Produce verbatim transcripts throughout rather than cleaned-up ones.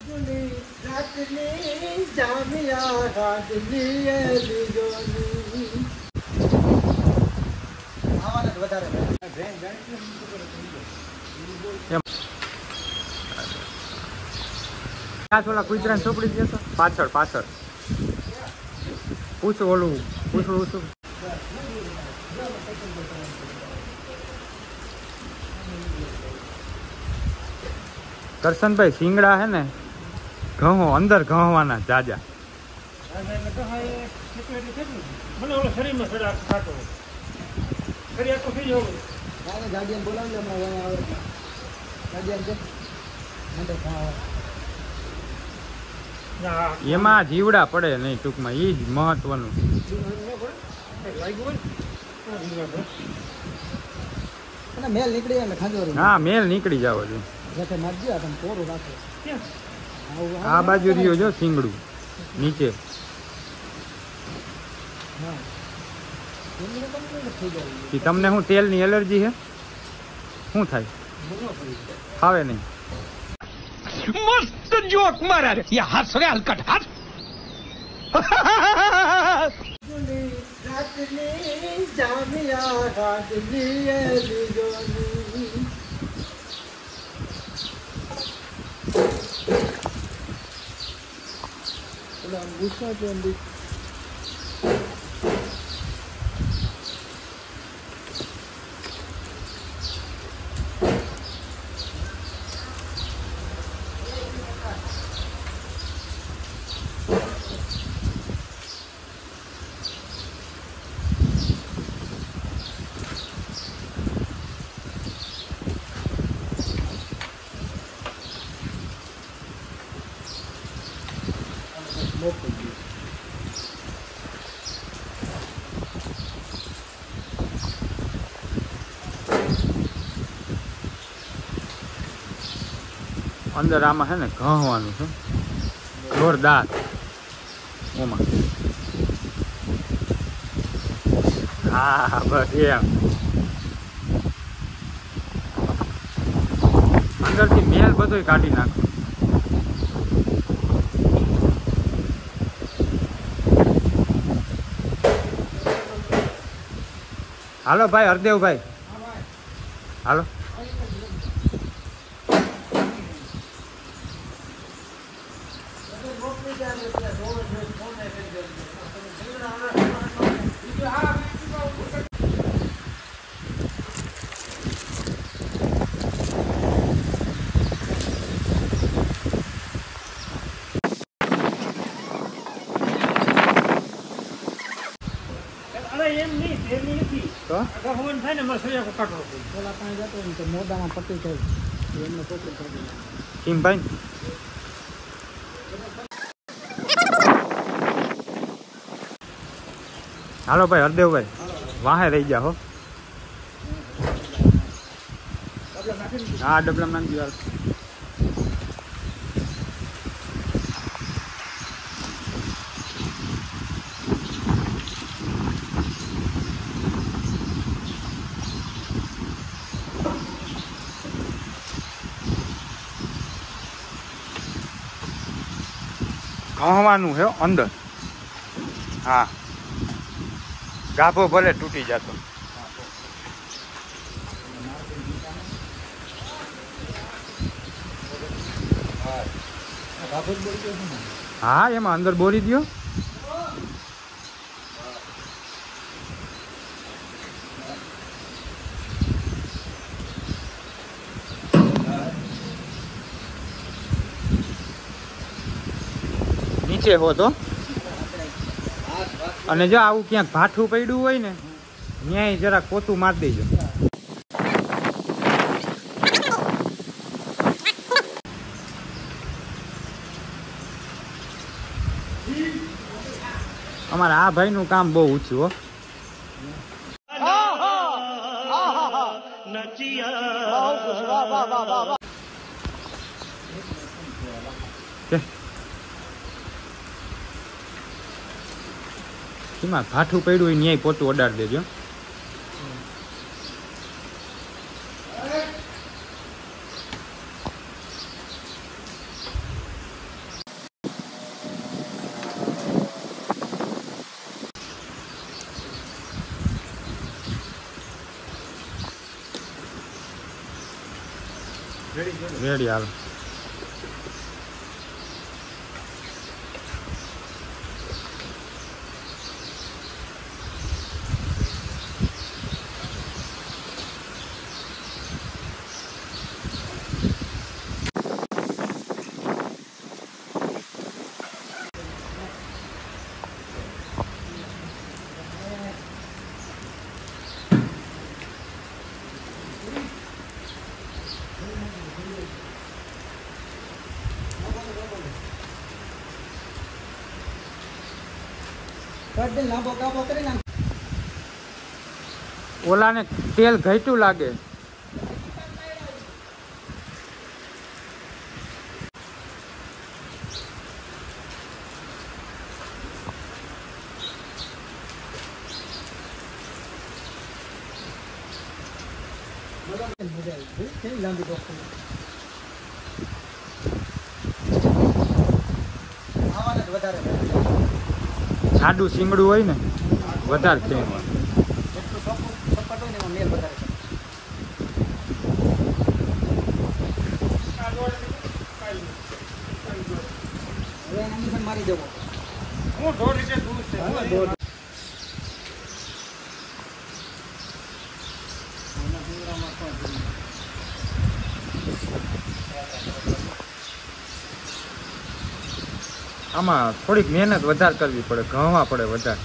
ઓલા કુતરાને ચોપડી દે તો પાછળ પાછળ પૂછો ઓલું પૂછડું શું કરશનભાઈ સિંગડા હે ને ઘઉં અંદર ઘઉંવાના જાજા એમાં જીવડા પડે નહીં ટૂંકમાં એ જ મહત્વનું. હા મેલ નીકળી જાવ છું. આ બાજુ રહ્યો જો સિંગડું નીચે. તમને શું તેલ ની એલર્જી છે? શું થાય? ખાવે નહીં. मस्त जोक मारा रे ये हंस रे हलकट हंस અંદર આમાં છે ને ઘઉંવાનું છે જોરદાર. ઓમાં હા બસ એમ અંદરથી મેલ બધો કાઢી નાખો. હાલો ભાઈ હરદેવભાઈ હાલો. હાલો ભાઈ હરદેવભાઈ વાહે રહી ગયા હો. હા ડબલા નાખી યાર. કહવાનું હે અંદર. હા ગાભો ભલે તૂટી જતો. હા એમાં અંદર બોરી દો. નીચે હો તો. અને જો આવું ક્યાંક ભાઠું પડ્યું હોય ને ન્યાય જરા પોતું મારી દેજો. અમારા આ ભાઈ નું કામ બહુ ઊંચું હો. એમાં ભાઠું પડ્યું હોય ન્યાય પોતું અડાડી દેજો. રેડી હાલ. ઓલાને તેલ ઘટ્યું લાગે. જાડું શીંગડું હોય ને વધારે ખેંચવા. મારી દેવો હું દોઢ લીટર દૂધ છે. આમાં થોડીક મહેનત વધારે કરવી પડે, ઘઉંવા પડે વધારે.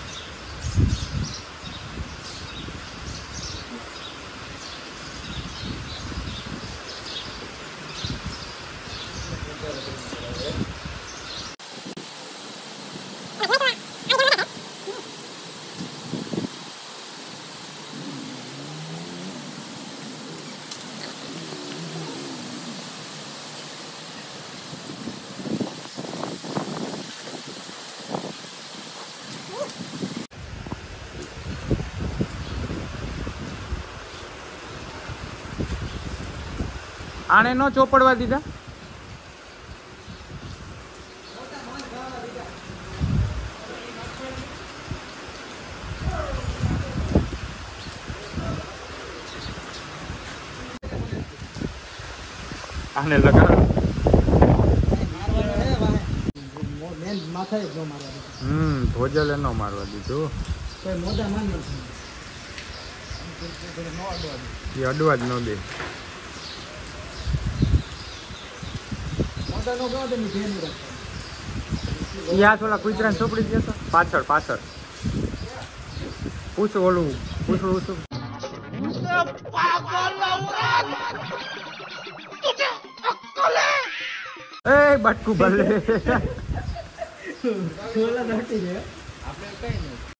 આને નો ચોપડવા દીધા. આને લગાડ. હમ ભોજલે નો મારવા દીધું. એ અડવા જ ન દે. યા થોડા કુતરાને ચોપડી દે તો પાછળ પાછળ પૂછ ઓલું પૂછડું શું. એ બટકું ભલે